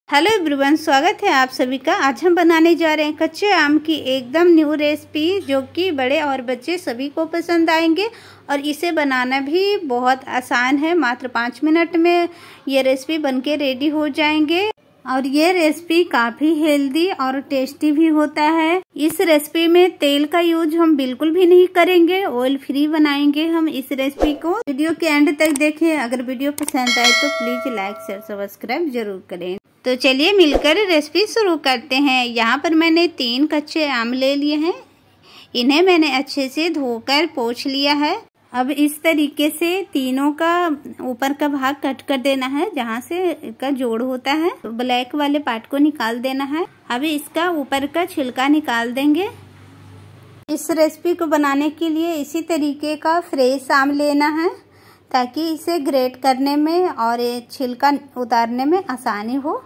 Hello everyone, स्वागत है आप सभी का। आज हम बनाने जा रहे हैं कच्चे आम की एकदम न्यू रेसिपी, जो कि बड़े और बच्चे सभी को पसंद आएंगे। और इसे बनाना भी बहुत आसान है, मात्र 5 मिनट में ये रेसिपी बनके रेडी हो जाएंगे। और ये रेसिपी काफ़ी हेल्दी और टेस्टी भी होता है। इस रेसिपी में तेल का यूज हम बिल्कुल भी नहीं करेंगे, ऑयल फ्री बनाएंगे हम इस रेसिपी को। वीडियो के एंड तक देखें। अगर वीडियो पसंद आए तो प्लीज लाइक शेयर सब्सक्राइब जरूर करें। तो चलिए मिलकर रेसिपी शुरू करते हैं। यहाँ पर मैंने 3 कच्चे आम ले लिए हैं। इन्हें मैंने अच्छे से धोकर पोंछ लिया है। अब इस तरीके से तीनों का ऊपर का भाग कट कर देना है, जहाँ से का जोड़ होता है। तो ब्लैक वाले पार्ट को निकाल देना है। अभी इसका ऊपर का छिलका निकाल देंगे। इस रेसिपी को बनाने के लिए इसी तरीके का फ्रेश आम लेना है, ताकि इसे ग्रेट करने में और छिलका उतारने में आसानी हो।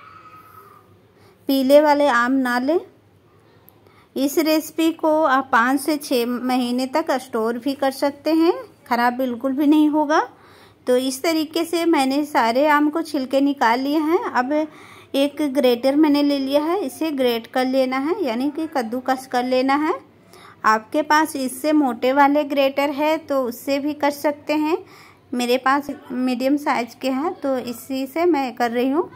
पीले वाले आम ना लें। इस रेसिपी को आप 5 से 6 महीने तक स्टोर भी कर सकते हैं, खराब बिल्कुल भी नहीं होगा। तो इस तरीके से मैंने सारे आम को छिलके निकाल लिए हैं। अब एक ग्रेटर मैंने ले लिया है, इसे ग्रेट कर लेना है, यानी कि कद्दूकस कर लेना है। आपके पास इससे मोटे वाले ग्रेटर है तो उससे भी कर सकते हैं। मेरे पास मीडियम साइज के हैं तो इसी से मैं कर रही हूँ।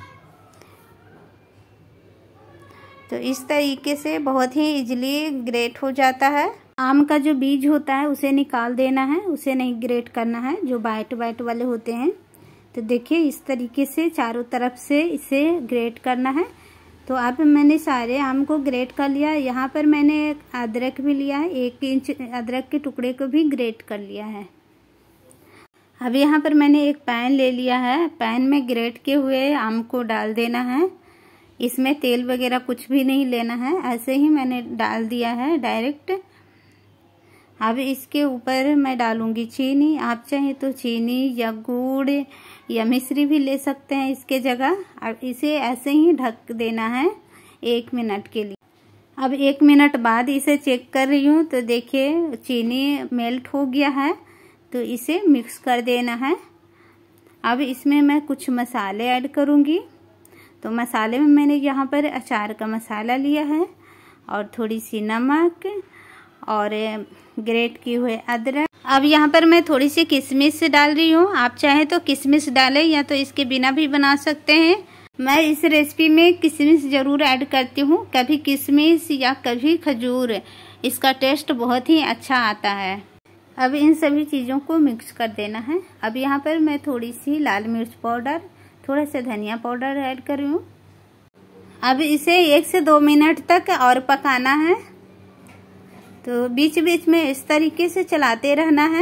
तो इस तरीके से बहुत ही इजीली ग्रेट हो जाता है। आम का जो बीज होता है उसे निकाल देना है, उसे नहीं ग्रेट करना है, जो वाइट वाले होते हैं। तो देखिए इस तरीके से चारों तरफ से इसे ग्रेट करना है। तो अब मैंने सारे आम को ग्रेट कर लिया। यहाँ पर मैंने अदरक भी लिया है, 1 इंच अदरक के टुकड़े को भी ग्रेट कर लिया है। अब यहाँ पर मैंने एक पैन ले लिया है। पैन में ग्रेट किए हुए आम को डाल देना है। इसमें तेल वगैरह कुछ भी नहीं लेना है, ऐसे ही मैंने डाल दिया है डायरेक्ट। अब इसके ऊपर मैं डालूंगी चीनी। आप चाहें तो चीनी या गुड़ या मिश्री भी ले सकते हैं इसके जगह। अब इसे ऐसे ही ढक देना है 1 मिनट के लिए। अब 1 मिनट बाद इसे चेक कर रही हूँ तो देखिए चीनी मेल्ट हो गया है। तो इसे मिक्स कर देना है। अब इसमें मैं कुछ मसाले ऐड करूँगी। तो मसाले में मैंने यहाँ पर अचार का मसाला लिया है और थोड़ी सी नमक और ग्रेट किए हुए अदरक। अब यहाँ पर मैं थोड़ी सी किशमिश डाल रही हूँ। आप चाहे तो किशमिश डालें या तो इसके बिना भी बना सकते हैं। मैं इस रेसिपी में किशमिश ज़रूर ऐड करती हूँ, कभी किशमिश या कभी खजूर। इसका टेस्ट बहुत ही अच्छा आता है। अब इन सभी चीज़ों को मिक्स कर देना है। अब यहाँ पर मैं थोड़ी सी लाल मिर्च पाउडर, थोड़ा सा धनिया पाउडर ऐड कर रही हूँ। अब इसे 1 से 2 मिनट तक और पकाना है। तो बीच बीच में इस तरीके से चलाते रहना है।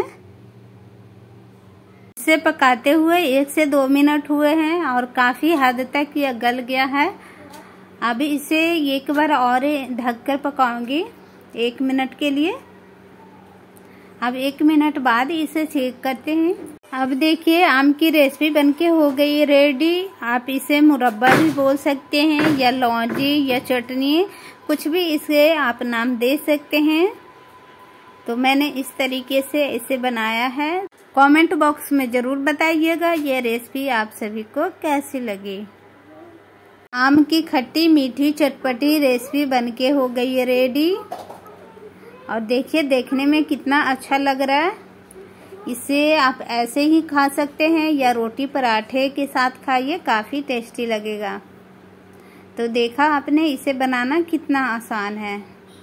इसे पकाते हुए 1 से 2 मिनट हुए हैं और काफ़ी हद तक यह गल गया है। अब इसे एक बार और ढककर पकाऊंगी 1 मिनट के लिए। अब 1 मिनट बाद इसे चेक करते हैं। अब देखिए आम की रेसिपी बनके हो गई रेडी। आप इसे मुरब्बा भी बोल सकते हैं या लौंजी या चटनी, कुछ भी इसे आप नाम दे सकते हैं। तो मैंने इस तरीके से इसे बनाया है। कमेंट बॉक्स में ज़रूर बताइएगा ये रेसिपी आप सभी को कैसी लगी। आम की खट्टी मीठी चटपटी रेसिपी बनके हो गई रेडी। और देखिए देखने में कितना अच्छा लग रहा है। इसे आप ऐसे ही खा सकते हैं या रोटी पराठे के साथ खाइए, काफ़ी टेस्टी लगेगा। तो देखा आपने, इसे बनाना कितना आसान है।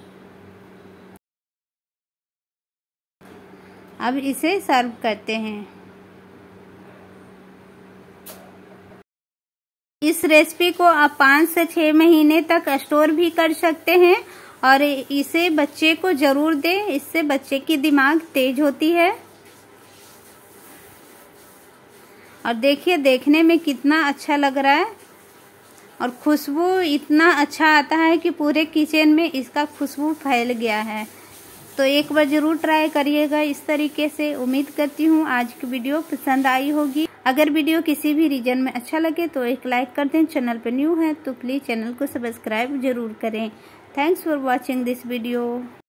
अब इसे सर्व करते हैं। इस रेसिपी को आप 5 से 6 महीने तक स्टोर भी कर सकते हैं। और इसे बच्चे को जरूर दें, इससे बच्चे की दिमाग तेज होती है। और देखिए देखने में कितना अच्छा लग रहा है और खुशबू इतना अच्छा आता है कि पूरे किचन में इसका खुशबू फैल गया है। तो एक बार जरूर ट्राई करिएगा इस तरीके से। उम्मीद करती हूँ आज की वीडियो पसंद आई होगी। अगर वीडियो किसी भी रीजन में अच्छा लगे तो एक लाइक कर दें। चैनल पर न्यू है तो प्लीज़ चैनल को सब्सक्राइब जरूर करें। Thanks for watching this video.